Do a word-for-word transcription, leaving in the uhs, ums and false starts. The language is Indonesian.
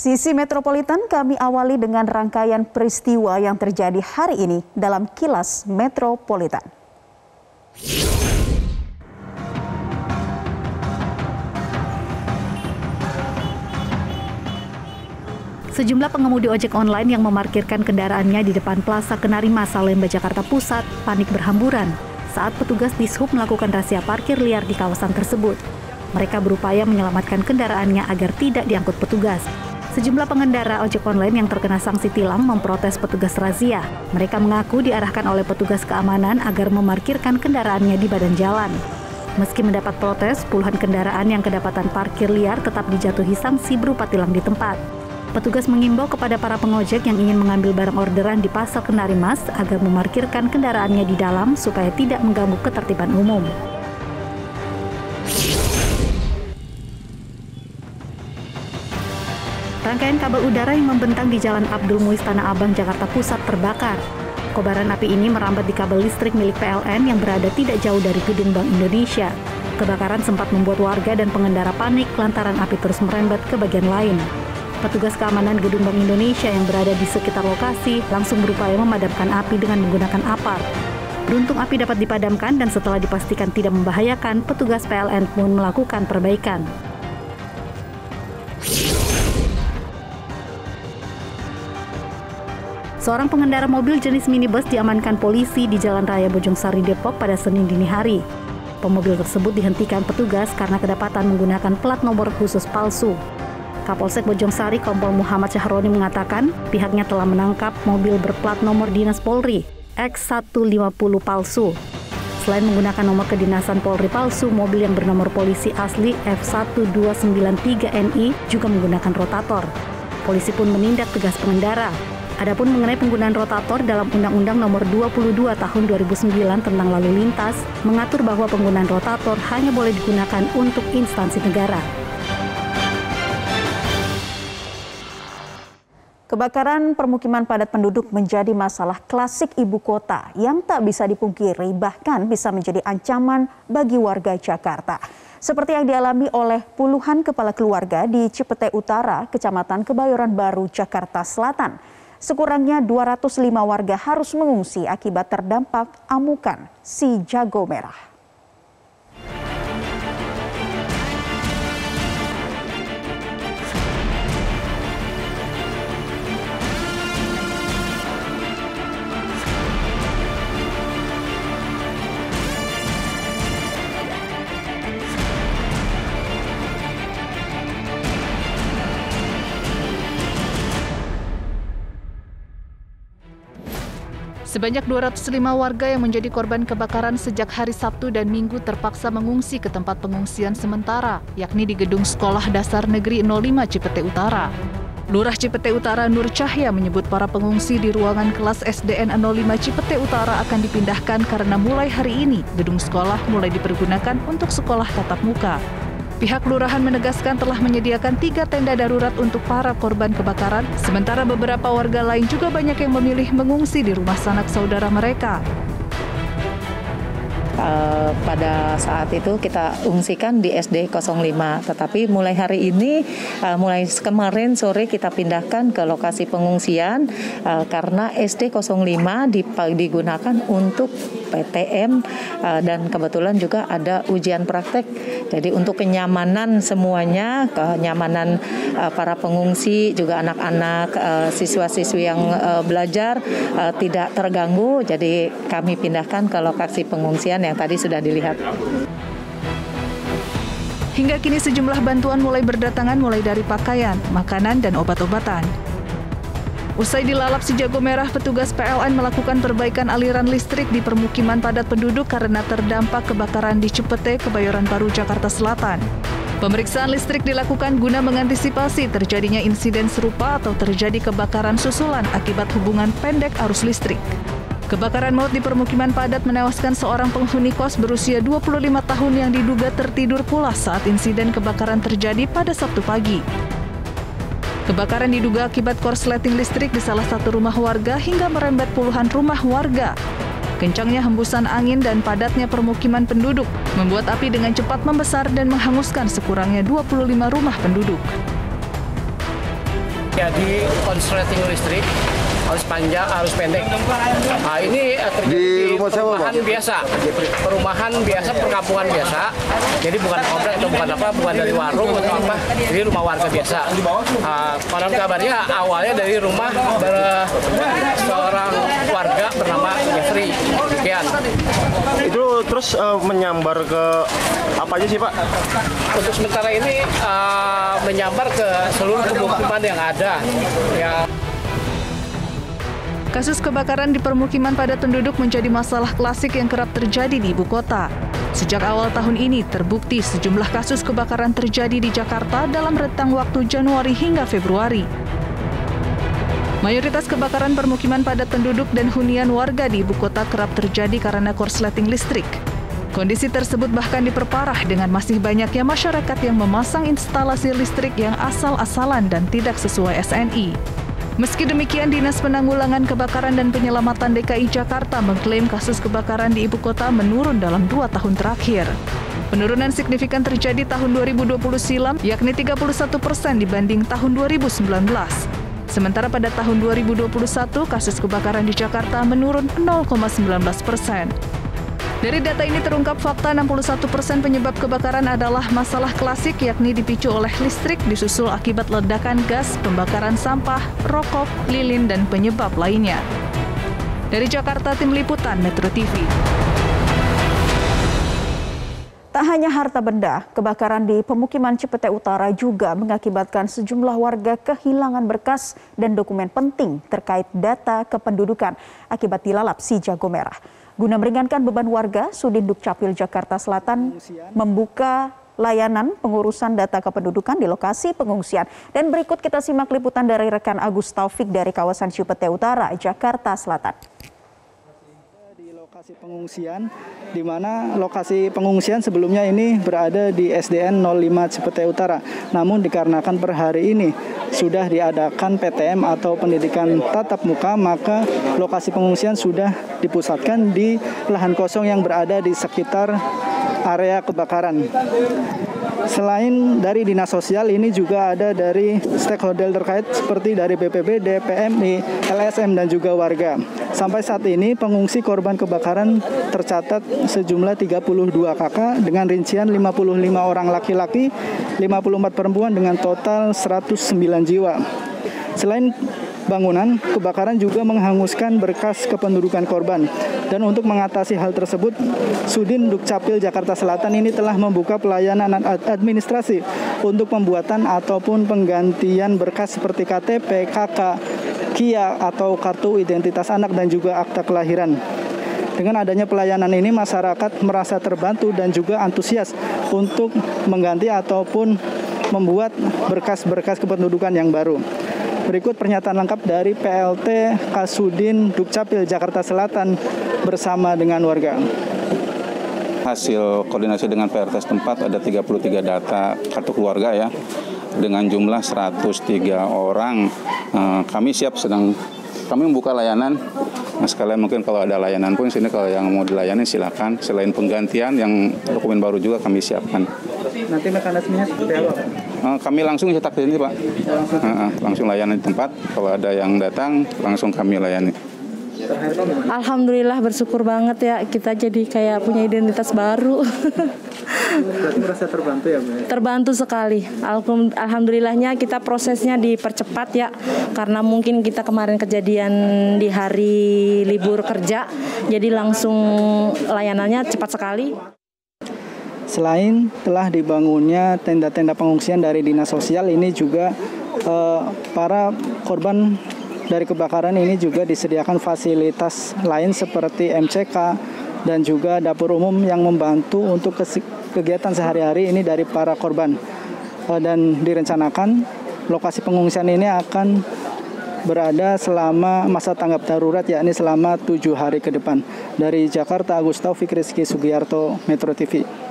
Sisi Metropolitan kami awali dengan rangkaian peristiwa yang terjadi hari ini dalam Kilas Metropolitan. Sejumlah pengemudi ojek online yang memarkirkan kendaraannya di depan Plaza Kenari Mas Salemba, Jakarta Pusat panik berhamburan saat petugas Dishub melakukan razia parkir liar di kawasan tersebut. Mereka berupaya menyelamatkan kendaraannya agar tidak diangkut petugas. Sejumlah pengendara ojek online yang terkena sanksi tilang memprotes petugas razia. Mereka mengaku diarahkan oleh petugas keamanan agar memarkirkan kendaraannya di badan jalan. Meski mendapat protes, puluhan kendaraan yang kedapatan parkir liar tetap dijatuhi sanksi berupa tilang di tempat. Petugas mengimbau kepada para pengojek yang ingin mengambil barang orderan di Pasar Kenari Mas agar memarkirkan kendaraannya di dalam supaya tidak mengganggu ketertiban umum. Rangkaian kabel udara yang membentang di Jalan Abdul Muiz Tanah Abang, Jakarta Pusat terbakar. Kobaran api ini merambat di kabel listrik milik P L N yang berada tidak jauh dari gedung Bank Indonesia. Kebakaran sempat membuat warga dan pengendara panik lantaran api terus merembet ke bagian lain. Petugas keamanan gedung Bank Indonesia yang berada di sekitar lokasi langsung berupaya memadamkan api dengan menggunakan apar. Beruntung api dapat dipadamkan dan setelah dipastikan tidak membahayakan, petugas P L N pun melakukan perbaikan. Seorang pengendara mobil jenis minibus diamankan polisi di Jalan Raya Bojongsari, Depok pada Senin dini hari. Pemobil tersebut dihentikan petugas karena kedapatan menggunakan plat nomor khusus palsu. Kapolsek Bojongsari Kompol Muhammad Syahroni mengatakan pihaknya telah menangkap mobil berplat nomor Dinas Polri X seratus lima puluh palsu. Selain menggunakan nomor kedinasan Polri palsu, mobil yang bernomor polisi asli F satu dua sembilan tiga N I juga menggunakan rotator. Polisi pun menindak tegas pengendara. Adapun mengenai penggunaan rotator dalam Undang-Undang Nomor dua puluh dua Tahun dua ribu sembilan tentang lalu lintas mengatur bahwa penggunaan rotator hanya boleh digunakan untuk instansi negara. Kebakaran permukiman padat penduduk menjadi masalah klasik ibu kota yang tak bisa dipungkiri, bahkan bisa menjadi ancaman bagi warga Jakarta. Seperti yang dialami oleh puluhan kepala keluarga di Cipete Utara, Kecamatan Kebayoran Baru, Jakarta Selatan. Sekurangnya dua ratus lima warga harus mengungsi akibat terdampak amukan si jago merah. Sebanyak dua ratus lima warga yang menjadi korban kebakaran sejak hari Sabtu dan Minggu terpaksa mengungsi ke tempat pengungsian sementara, yakni di Gedung Sekolah Dasar Negeri nol lima Cipete Utara. Lurah Cipete Utara Nur Cahya menyebut para pengungsi di ruangan kelas S D N nol lima Cipete Utara akan dipindahkan karena mulai hari ini gedung sekolah mulai dipergunakan untuk sekolah tatap muka. Pihak Lurahan menegaskan telah menyediakan tiga tenda darurat untuk para korban kebakaran, sementara beberapa warga lain juga banyak yang memilih mengungsi di rumah sanak saudara mereka. Uh, pada saat itu kita ungsikan di S D nol lima, tetapi mulai hari ini, uh, mulai kemarin sore kita pindahkan ke lokasi pengungsian uh, karena S D nol lima digunakan untuk P T M uh, dan kebetulan juga ada ujian praktek. Jadi untuk kenyamanan semuanya, kenyamanan uh, para pengungsi juga anak-anak, uh, siswa-siswi yang uh, belajar uh, tidak terganggu, jadi kami pindahkan ke lokasi pengungsian yang tadi sudah dilihat. Hingga kini sejumlah bantuan mulai berdatangan mulai dari pakaian, makanan, dan obat-obatan. Usai dilalap si jago merah, petugas P L N melakukan perbaikan aliran listrik di permukiman padat penduduk karena terdampak kebakaran di Cipete, Kebayoran Baru, Jakarta Selatan. Pemeriksaan listrik dilakukan guna mengantisipasi terjadinya insiden serupa atau terjadi kebakaran susulan akibat hubungan pendek arus listrik. Kebakaran maut di permukiman padat menewaskan seorang penghuni kos berusia dua puluh lima tahun yang diduga tertidur pulas saat insiden kebakaran terjadi pada Sabtu pagi. Kebakaran diduga akibat korsleting listrik di salah satu rumah warga hingga merembet puluhan rumah warga. Kencangnya hembusan angin dan padatnya permukiman penduduk membuat api dengan cepat membesar dan menghanguskan sekurangnya dua puluh lima rumah penduduk. Jadi konsleting listrik harus panjang, harus pendek. Nah, ini terjadi di, di perumahan biasa, perumahan biasa, perkampungan biasa. Jadi bukan komplek atau bukan apa, bukan dari warung atau apa. Jadi rumah warga biasa. Nah, konon kabarnya awalnya dari rumah ber, seorang warga bernama Jeffrey. Sekian. Itu terus uh, menyambar ke apa aja sih Pak? Untuk sementara ini uh, menyambar ke seluruh pemukiman yang ada. Ya. Kasus kebakaran di permukiman padat penduduk menjadi masalah klasik yang kerap terjadi di ibu kota. Sejak awal tahun ini terbukti sejumlah kasus kebakaran terjadi di Jakarta dalam rentang waktu Januari hingga Februari. Mayoritas kebakaran permukiman padat penduduk dan hunian warga di ibu kota kerap terjadi karena korsleting listrik. Kondisi tersebut bahkan diperparah dengan masih banyaknya masyarakat yang memasang instalasi listrik yang asal-asalan dan tidak sesuai S N I. Meski demikian, Dinas Penanggulangan Kebakaran dan Penyelamatan D K I Jakarta mengklaim kasus kebakaran di ibu kota menurun dalam dua tahun terakhir. Penurunan signifikan terjadi tahun dua ribu dua puluh silam, yakni tiga puluh satu persen dibanding tahun dua ribu sembilan belas. Sementara pada tahun dua ribu dua puluh satu, kasus kebakaran di Jakarta menurun nol koma sembilan belas persen. Dari data ini terungkap fakta enam puluh satu persen penyebab kebakaran adalah masalah klasik, yakni dipicu oleh listrik disusul akibat ledakan gas, pembakaran sampah, rokok, lilin, dan penyebab lainnya. Dari Jakarta, Tim Liputan Metro T V. Tak hanya harta benda, kebakaran di pemukiman Cipete Utara juga mengakibatkan sejumlah warga kehilangan berkas dan dokumen penting terkait data kependudukan akibat dilalap si jago merah. Guna meringankan beban warga, Sudin Dukcapil Jakarta Selatan membuka layanan pengurusan data kependudukan di lokasi pengungsian. Dan berikut kita simak liputan dari rekan Agus Taufik dari kawasan Cipete Utara, Jakarta Selatan. Di lokasi pengungsian, di mana lokasi pengungsian sebelumnya ini berada di S D N nol lima Cipete Utara. Namun dikarenakan per hari ini sudah diadakan P T M atau pendidikan tatap muka, maka lokasi pengungsian sudah dipusatkan di lahan kosong yang berada di sekitar area kebakaran. Selain dari Dinas Sosial, ini juga ada dari stakeholder terkait seperti dari B P B D, P M I, L S M, dan juga warga. Sampai saat ini pengungsi korban kebakaran tercatat sejumlah tiga puluh dua kakak dengan rincian lima puluh lima orang laki-laki, lima puluh empat perempuan dengan total seratus sembilan jiwa. Selain bangunan, kebakaran juga menghanguskan berkas kependudukan korban. Dan untuk mengatasi hal tersebut, Sudin Dukcapil Jakarta Selatan ini telah membuka pelayanan administrasi untuk pembuatan ataupun penggantian berkas seperti K T P, K K, K I A atau kartu identitas anak dan juga akta kelahiran. Dengan adanya pelayanan ini, masyarakat merasa terbantu dan juga antusias untuk mengganti ataupun membuat berkas-berkas kependudukan yang baru. Berikut pernyataan lengkap dari P L T Kasudin Dukcapil Jakarta Selatan bersama dengan warga. Hasil koordinasi dengan P R T setempat ada tiga puluh tiga data kartu keluarga ya, dengan jumlah seratus tiga orang. Kami siap sedang kami membuka layanan. Nah, sekalian mungkin kalau ada layanan pun sini kalau yang mau dilayani silakan. Selain penggantian yang dokumen baru juga kami siapkan. Nanti mekanismenya seperti apa, Pak? Kami langsung cetak di sini, Pak. Langsung, langsung layanan di tempat. Kalau ada yang datang langsung kami layani. Alhamdulillah, bersyukur banget ya, kita jadi kayak punya identitas baru. Berarti merasa terbantu ya, Bu? Terbantu sekali. Alhamdulillahnya kita prosesnya dipercepat ya, karena mungkin kita kemarin kejadian di hari libur kerja, jadi langsung layanannya cepat sekali. Selain telah dibangunnya tenda-tenda pengungsian dari Dinas Sosial, ini juga eh, para korban dari kebakaran ini juga disediakan fasilitas lain seperti M C K dan juga dapur umum yang membantu untuk kegiatan sehari-hari ini dari para korban. Eh, dan direncanakan lokasi pengungsian ini akan berada selama masa tanggap darurat, yakni selama tujuh hari ke depan. Dari Jakarta, Agus Taufik, Rizky Sugiyarto, Metro T V.